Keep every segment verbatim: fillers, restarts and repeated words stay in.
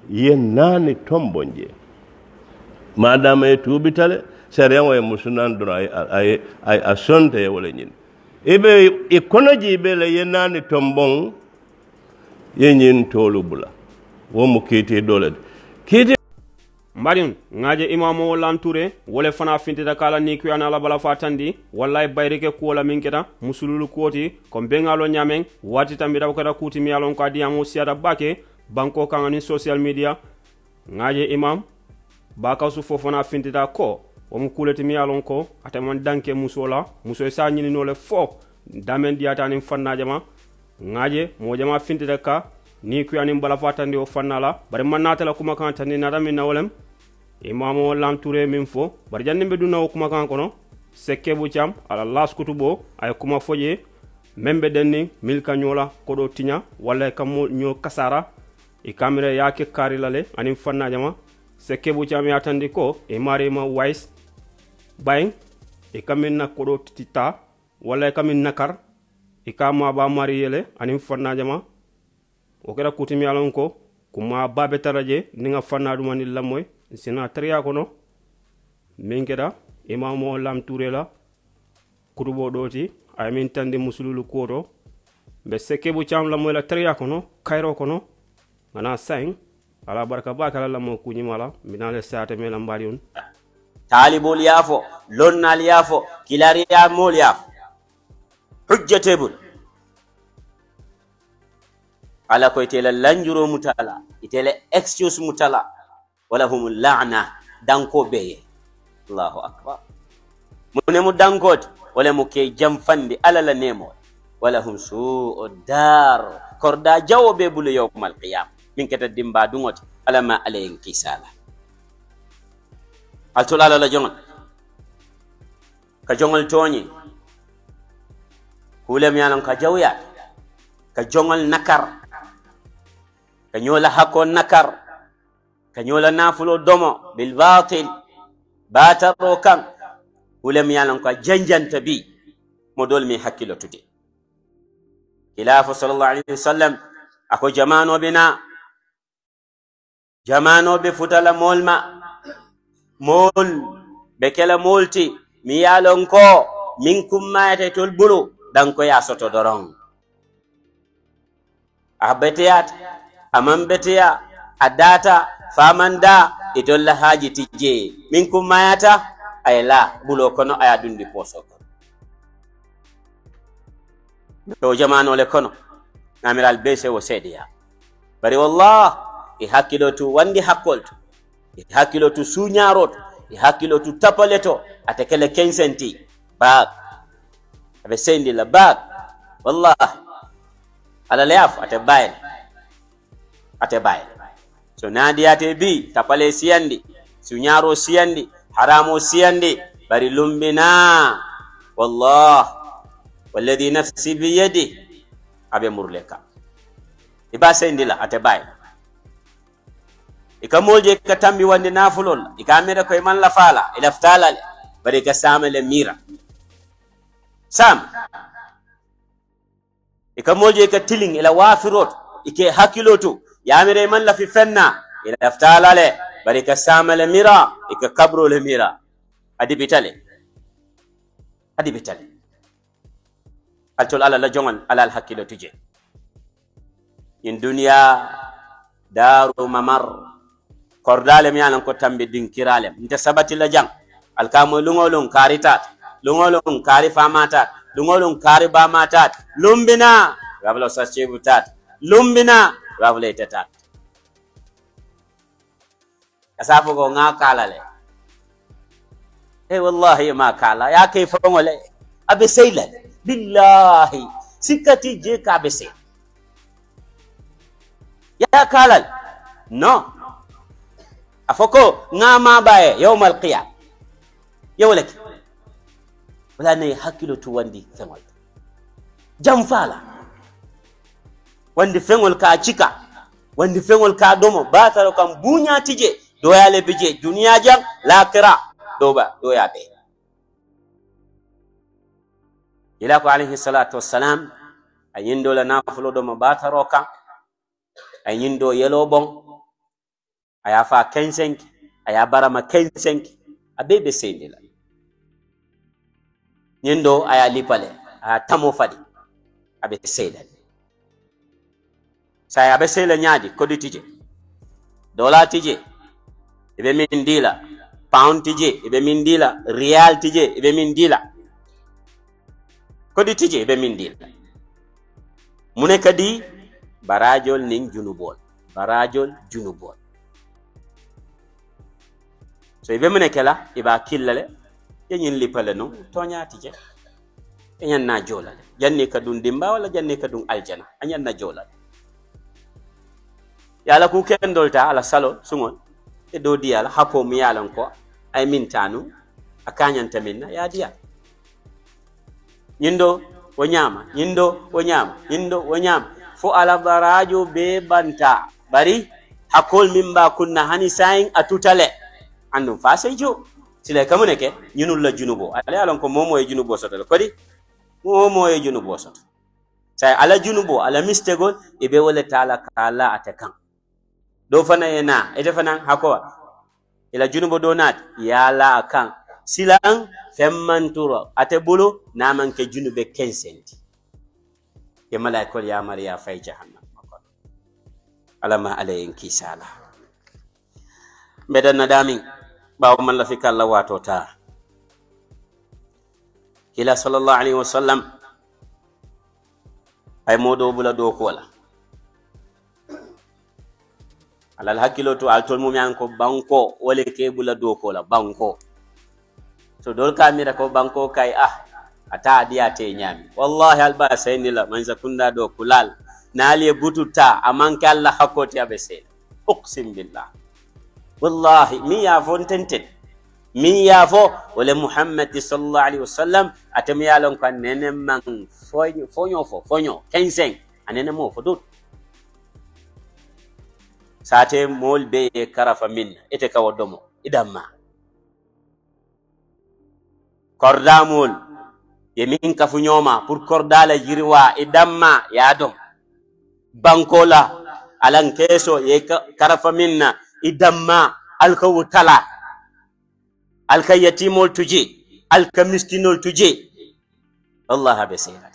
yen nani tombonje madama e tubitale sariyan way musunan dura ay ay ay asonte wala nyin ibe e konoji be le yen nani tombon yen tolu bula wo mu kiti dole kiti Marin ngaje Imam Lam Touray wole fana fintita kala ni kuyana la bala fatandi wallahi bayrike ko la minketa musululu koti ko bengalo nyamen wati tambira ko da kuti mi alon ko adiamo siada bake banko kangani social media ngaje Imam Bakawsu fofana fintita ko o mu kuleti mi alon ko ataman danke musola muso sa nyini no le fo damen diata ni fanna jama ngaje mo jama fintita ka ni kuyani bala fatandi o fannala bare manata la kuma kan tani nada min nawlem Imam Lam Touray min fo bare janne be dunna kuma kan kono sekke bu Cham ala las kutubo ay kuma foje membe denni milka nyola ko do tinya wala kam nyo kasara e kamera yake kari lale anim fanna jama sekke bu Cham ya tandi ko e mari ma wise bayin e kamin na ko do tita wala kamin nakar e kama ba mari yele anim fanna jama o kera kutimi alon ko kuma babe taraje ninga fanna duma ni lamoy sina triya kono min keda Imam Lam Touray la kutubo doti ay min tandi musululu koto be seke bu Cham lamoy la triya kono kayro kono ngana sain ala baraka bakala lamo kunyimala minale saate me lambariun talibul yafo lonnal yafo kilari ya mol yafo hujjatebul ala ko itela lanjuro mutala itela excuse mutala wala humul la'na danko beye Allahu akbar mune mu dankot wala mu ke jamfandi ala la nemo wala hum su'ud dar korda jawobe bulu yawmal qiyam min keta dimba dungot ala ma alayen kisala altul ala la jongal ka jongal toni hulam yalan ka jawya ka jongal nakar kanyola hako nakar kanyola nafulo domo bil batil bataro kan ulem yalan ko janjanta bi modol mi hakkilo tude khilafu sallallahu alaihi wasallam ako jamano bina jamano be futala molma mol be kala molti mi yalon ko minkum mayate tol bulu dan ko ya soto doron abetiyat amman betiya adata famanda idolla haji tijje minkum mayata ayla bulo kono aya dundi poso to jamano le kono namiral bese wo sediya bari wallah e hakilotu wandi hakkolto e hakilotu sunyarot e hakilotu tapaleto atekele kensenti bag abe sendi la bag wallah ala leaf ate bayel ate bay so nadi ate bi tapale siyandi sunyaro siyandi haramo siyandi bari lumbina wallah walladhi nafsi bi yadi abe murleka iba sendila ate bay ikamolje katambi wande nafulol ikamere ko man la fala ilaftala bari ka samale mira sam ikamolje ka tiling ila wafirot ike hakilotu yamire man la fi fenna ila aftala le barika samale mira ika kabro le mira adi bitale adi bitale altul ala la jongon ala al hakilo tuje in dunya daru mamar kordale mi anan ko tambe dinkirale nte sabati la jang alkamo lungolung karitat lungolung kari famatat lungolung kari bamatat lumbina gablo sachebutat lumbina ravle tata asafu go ngakala le eh wallahi ma kala ya kay fongole abe sayla billahi sikati je ka be say ya kala no afoko ngama baye yawmal qiyam yawlak wala ne hakilo tu wandi fengol jamfala wandi fengol ka chika wandi fengol ka domo bataro kam bunya tije do yale bije duniya jang lakira do ba do ya be ila ko alayhi salatu wassalam ayindo la nafulo domo bataro kam ayindo yelo bon aya fa kensenki aya barama kensenki abe be sendi la nyendo aya lipale aya tamo fadi abe seyla saya abe seyla nyaadi kodi tije dola tije ibe min dila pound tije ibe min dila real tije ibe min dila kodi tije ibe min dila mune kadi barajol ning junubol barajol junubol so ibe mune kala iba killale yenyin lipale no tonya tije yenyan na jolale janni kadun dimba wala janni kadun aljana anyan na jolale yala ku kendolta ala salo sumon e do diala hapo mi yalan ko ay min tanu akanyan taminna ya dia nyindo wo nyama nyindo wo nyama nyindo wo nyama fo ala barajo be banta bari hakol mimba kunna hani sayin atutale andum fa sejo sile kamune ke nyinul la junubo ala yalan ko momo e junubo soto ko di momo e junubo soto say ala junubo ala mistegol e be wala taala kala atakan do fana yana ite fana hakowa ila junubo do nat yala kan silang femmanturo ate bulu naman ke junube kensenti ya malaikol ya maria fay jahannam alama alayin kisala medan nadami bawo man la fikal la wato ta kila sallallahu alaihi wasallam ay modo bula do kola alal hakkilo to altol mum yan ko banko wole ke bula do ko la banko so dol kamira ko banko kay ah ata diate nyami wallahi alba saynila man zakunda do kulal nali bututa amanka Allah hakoti abese uqsim billah wallahi mi ya fontente mi ya fo wala muhammad sallallahu alaihi wasallam atam yalon kan nene man fonyo fonyo fo fonyo kensen anene mo fo dut sate mol be karafa min ete kawodomo idamma kordamol yemin kafu nyoma pour kordala jirwa idamma yadom bankola alan keso ye karafa minna idamma alkawtala alka yatimol tuje alka miskinol tuje Allah besira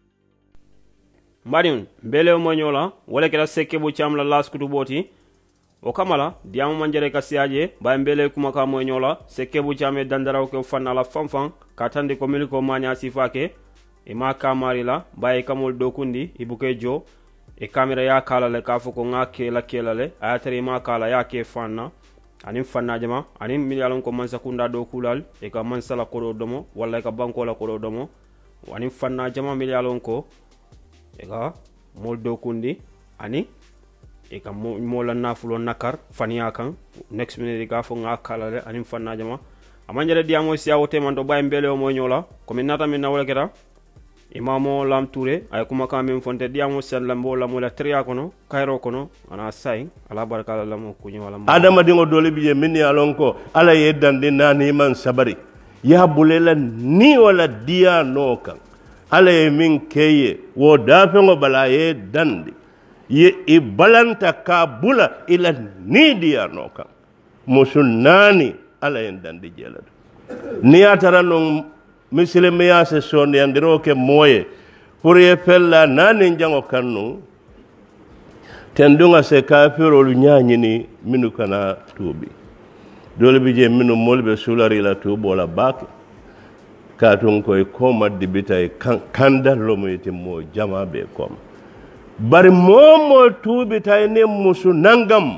Mariun mbele mo nyola wala kala sekke bu cham la las kutu boti o kamala diamu manjere ka siaje ba mbele kuma ka mo nyola sekke bu chame dandaraw ko fanala fanfan katande ko mil ko manya sifake e ma kamari la baye kamol dokundi ibuke jo e kamera ya kala le ka fuko ngake la kelale ayatari ma kala ya ke fanna anim fanna jama anim mi yalon ko man sakunda do kulal e ka man sala ko domo wala ka banko la ko domo anim fanna jama mi yalon ko ega mol do kundi ani eka mola nafulo nakar faniya kan next minute ga fo ngakala le ani fanna jama amanjere diamo sia wote man do bay mbele o mo nyola ko min nata min nawla keta imamo lam touré ay kuma kam min fonte diamo sen lambo la mola triya kono kayro kono ana say ala baraka la mo kunyo wala adama dingo dole biye min ya lonko ala yeddande nani man sabari ya bulela ni wala dia no kan ala ye min keye wo dafengo bala ye dandi ye i balanta ka bula ila nidiya no kan musunani ala ye dandi jelado ni atara no misilme ya se sonde andiro ke moye pour ye fella nani jango kannu tendunga se kafiro lu nyanyini minu kana tubi dole bije minu molbe sulari la tubo la bak katun koy koma dibita kanda lomo yiti mo jama be kom bari momo tubi tay ne musu nangam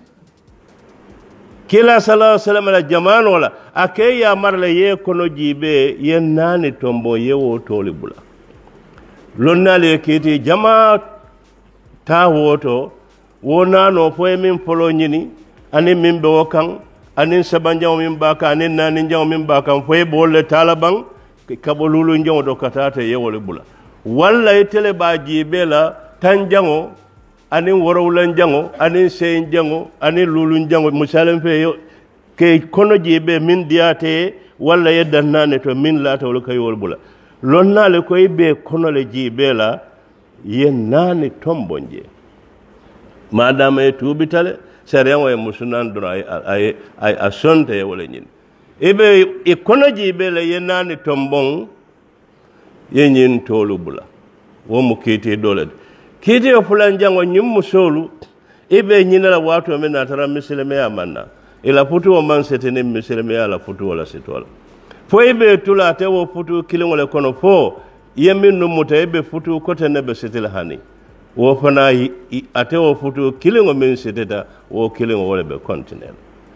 kila sallallahu alaihi wasallam la jamano la akay ya marle ye kono jibe ye nani tombo ye wo toli bula lonnale kiti jama ta woto wona no fo min polo nyini ani min be wokan anin sabanjaw min baka anin nani jaw min baka foy bolle talaban kabolulu njaw do katata yewole bula walla itele ba jibe la tanjango anin worowlan jango anin sey jango anin lulu jango musalam fe ke kono jibe min diate walla yeddan nane to min la tawlo kayol bula lonnale koy be kono le jibe la yen nani tombonje madama e tubitale sariyan wa musunan dura ay ay ay asonte wala nyin ibe ikonoji be la yenani tombon yenyin tolu bula wo mu kiti dole kiti o fulan jango nyum musolu ibe nyina watu men atara misileme amanna ila futu o man setene misileme ala futu wala sitola fo ibe tula te wo futu kilin wala kono fo yemin no muta ibe futu kote ne be setela hani wo fana ate wo futu kilin o men seteta wo kilin wala be continent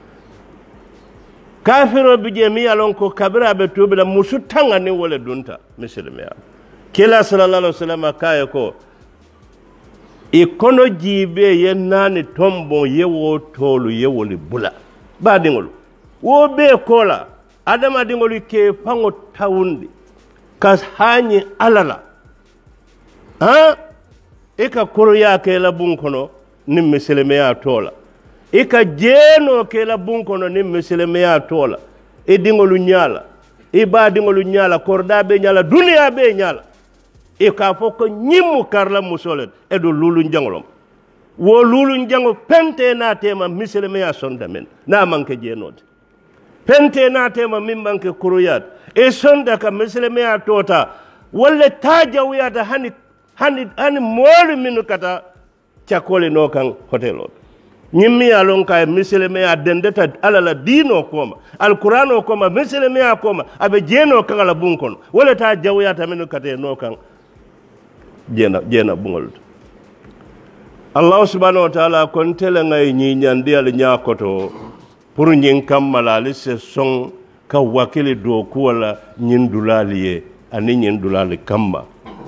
kafiro bi jemi alon ko kabira be tubila musu tanga ni wala dunta misileme kila sallallahu alaihi wasallam kaye ko ikono jibe yenani tombo yewo tolu yewoli bula ba dingol wo be kola adama dingol ke fango tawundi kas hanyi alala ha eka kuruya ke la bunkono nim misileme ya tola eka jeno ke la bunkono nim misileme ya tola e dingolu nyala e ba dingolu nyala korda be nyala dunia be nyala e ka foko nyimu karla musolet e do lulu njangolom wo lulu njango pente na tema misileme ya sonda men na manke jenode pente na tema min manke kuruyat e sonda ka misileme ya tota wala taja wiyata hani hani hani molu minu kata chakole no kan hotelo nyimmi ya lon kay misileme ya dendeta alala dino koma alqur'ano koma misileme ya koma abe jeno kan ala bunkon wala ta jawiyata minu kata no kan jena jena bungol Allah subhanahu wa ta'ala kon tele ngay ñi ñandi al ñakoto pour ñin kamala li se son ka wakili do ko wala ñin dulaliye ani ñin dulali kamba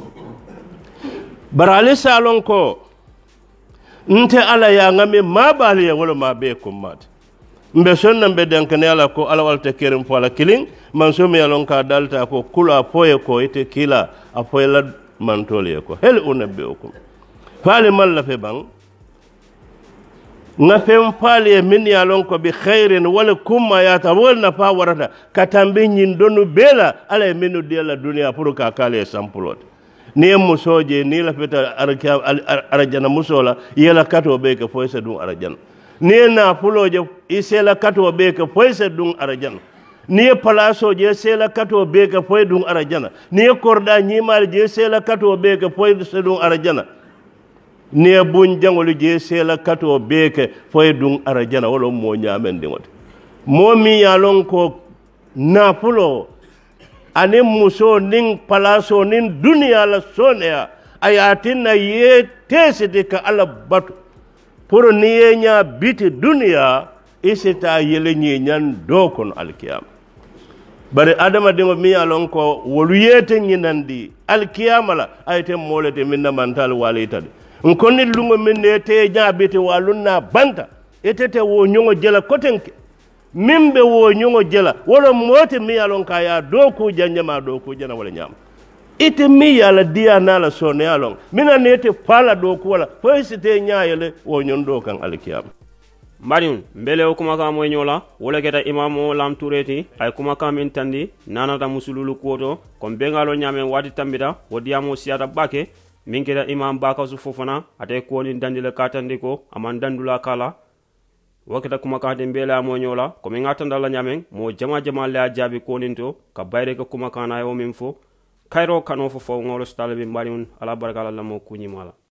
barali salon ko nte ala ya ngame mabali wala mabe ko mat mbe sonna mbe dankane ala ko ala walta kerim fo ala kilin man so mi alon ka dalta ko kula foye ko ite kila afoye la mantole ko hel unabbiukum fale malla fe bang nga fem fale min ya lon ko bi khairin wala kumma ya tawol na fa warata katambe nyin donu bela ala minu de la dunia pour ka kale sampulot ni musoje ni la feta arjana musola yela kato be ka foyse dum arjana ni na fuloje isela kato be ka foyse dum arjana ni palaso je sela kato be ka foy dum arjana ni korda nyimal je sela kato be ka foy dum arjana ni bun jangol je sela kato be ka foy dum arjana wala mo nyamen dingote momi yalon ko na fulo ani muso ning palaso ning dunia la sonea ayatina ye tesite ka ala batu pour ni nya biti dunia isita yele nyi nyan dokon alkiyam bare adama dingo mi alon ko wolu yete nyinandi alkiyama la ayte molete minna mantal walitade nkonni lungo minne te jabite walunna banta etete wo nyongo jela kotenke mimbe wo nyongo jela wala mote mi alon ka ya doku janjama doku jana wala nyam ite mi yala dia nala sone alon mina nete pala doku wala foisite nyaayele wo nyon dokan alkiyama Mariun mbele o kuma ka moy nyola wala keta imam lam tureti ay kuma ka min tandi nanata musululu kuoto kom bengalo nyame wati tambita wodiamo siata bake min keta imam Bakawsu fofana ate ko ni dandile katandi ko aman dandula kala wakata kuma ka de mbele mo nyola ko mi ngatanda la nyame mo jama jama la jabi ko ninto ka bayre ko kuma kana yo min fo kayro kano fo fo ngolo stalabi Mariun ala baraka la mo kunyi mala